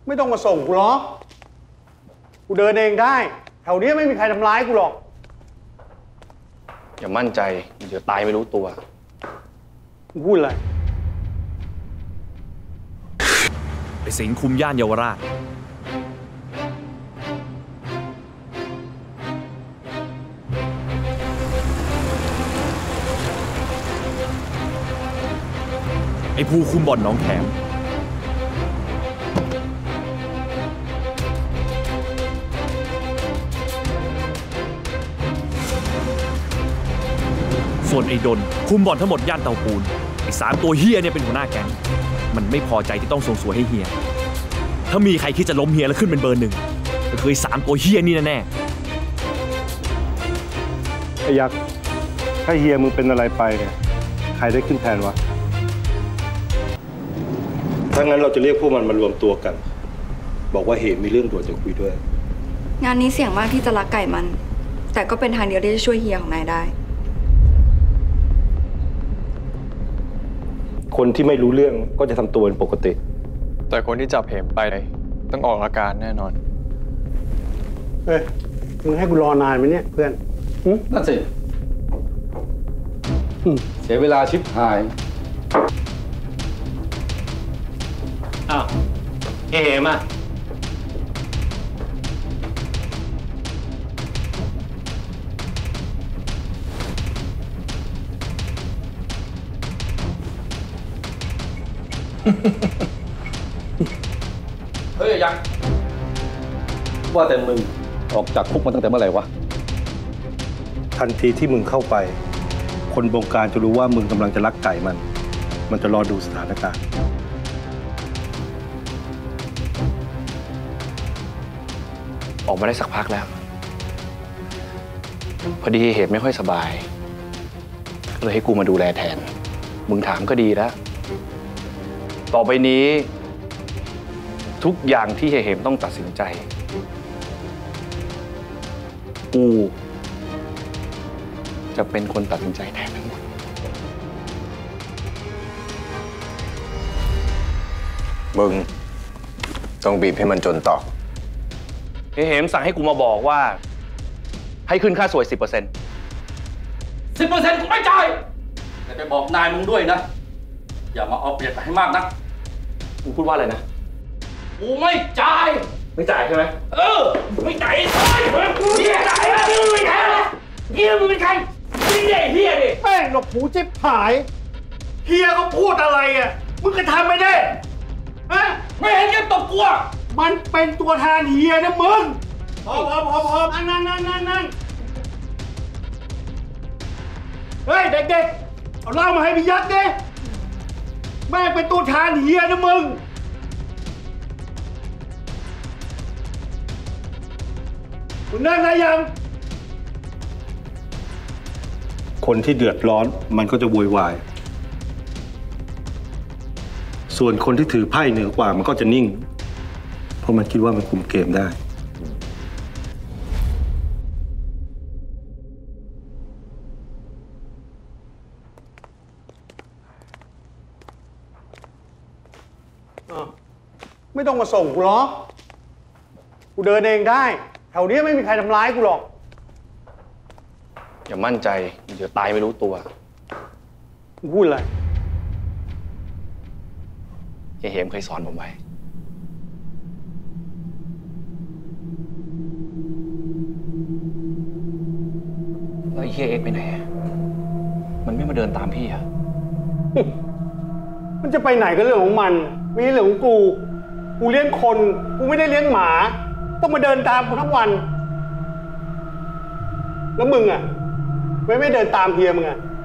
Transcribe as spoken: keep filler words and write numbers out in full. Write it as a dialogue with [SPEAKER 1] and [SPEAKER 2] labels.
[SPEAKER 1] ไม่ต้องมาส่งกูหรอกกูเดินเองได้แถวนี้ไม่มีใครทำร้ายกูหรอก
[SPEAKER 2] อย่ามั่นใจเดี๋ยวตายไม่รู้ตัว
[SPEAKER 1] มึงพูดอะไร
[SPEAKER 3] ไอ้สิงห์คุมย่านเยาวราชไอ้ผู้คุมบ่อนหนองแขมส่วนไอ้ดนคุมบ่อนทั้งหมดย่านเตาปูนไอ้สามตัวเฮียเนี่ยเป็นหัวหน้าแก๊งมันไม่พอใจที่ต้องส่งสวยให้เฮียถ้ามีใครคิดจะล้มเฮียแล้วขึ้นเป็นเบอร์หนึ่งก็คือสามตัวเฮียนี่แน่
[SPEAKER 4] ไอ้ยักษ์ถ้าเฮียมึงเป็นอะไรไปเนี่ยใครได้ขึ้นแทนวะถ้างั้นเราจะเรียกพวกมันมารวมตัวกันบอกว่าเหตุมีเรื่องด่วนจะคุยด้วย
[SPEAKER 5] งานนี้เสี่ยงมากที่จะรักไก่มันแต่ก็เป็นทางเดียวที่จะช่วยเฮียของนายได้
[SPEAKER 4] คนที่ไม่รู้เรื่องก็จะทำตัวเป็นปกติ
[SPEAKER 6] แต่คนที่จับเหมไปต้องออกอาการแน่นอน
[SPEAKER 1] เฮ้ยมึงให้กูรอนานไหมเนี่ยเพื่อน
[SPEAKER 7] นั่นสิเสียเวลาชิบหาย
[SPEAKER 2] อ้าวเอ๋มา
[SPEAKER 7] เฮ้ยยังว่าแต่มึงออกจากคุกมาตั้งแต่เมื่อไหร่วะ
[SPEAKER 4] ทันทีที่มึงเข้าไปคนบงการจะรู้ว่ามึงกำลังจะลักไก่มันมันจะรอดูสถานการณ์
[SPEAKER 2] ออกมาได้สักพักแล้วพอดีเหตุไม่ค่อยสบายก็เลยให้กูมาดูแลแทนมึงถามก็ดีแล้วต่อไปนี้ทุกอย่างที่เหมต้องตัดสินใจกูจะเป็นคนตัดสินใจแทนทั้งหมด
[SPEAKER 8] มึงต้องบีบให้มันจนต่อ
[SPEAKER 2] เหมสั่งให้กูมาบอกว่าให้ขึ้นค่าสวย สิบเปอร์เซ็นต์
[SPEAKER 7] สิบเปอร์เซ็นต์กูไม่จ่ายแต่ไปบอกนายมึงด้วยนะอย่ามาเอาเปรียบให้มากนะ
[SPEAKER 2] มึงพูดว่าอะไรนะ
[SPEAKER 7] กูไม่จ่าย
[SPEAKER 2] ไม่จ่ายใช่ไหม
[SPEAKER 7] เออไม่จ่ายเฮียไหนอะเฮียไม่จ่ายเฮียมึงเป็นใครเฮียเฮียดิ
[SPEAKER 1] แป้งหลบหูจิ๊บหายเฮียก็พูดอะไรอ่ะมึงก็ทำไม่ได้ฮะ
[SPEAKER 7] ไม่เห็นกันตบกู
[SPEAKER 1] มันเป็นตัวแทนเฮียนะมึงพอพอพอพอนั่งนั่งนั่งนั่งนั่งเฮ้ยเด็กๆเอาเหล้ามาให้พี่ยักษ์ดิแม่งเป็นตัวแทนเฮียนะมึงคุณนั่งได้ยัง
[SPEAKER 4] คนที่เดือดร้อนมันก็จะโวยวายส่วนคนที่ถือไพ่เหนือกว่ามันก็จะนิ่งเพราะมันคิดว่ามันคุมเกมได้
[SPEAKER 1] ไม่ต้องมาส่งกูหรอกกูเดินเองได้แถวนี้ไม่มีใครทำร้ายกูหรอก
[SPEAKER 2] อย่ามั่นใจเดี๋ยวตายไม่รู้ตัว
[SPEAKER 1] มึงพูดอะไร
[SPEAKER 2] เหมเคยสอนผมไว้แล้วไอ้เฮียเอ็กไปไหนมันไม่มาเดินตามพี่อะ
[SPEAKER 1] มันจะไปไหนก็เรื่องของมันไม่ใช่เรื่องของกูกูเลี้ยงคนกูไม่ได้เลี้ยงหมาต้องมาเดินตามกูทั้งวันแล้วมึงอ่ะไม่ไม่เดินตามเฮียมึงอ่ะ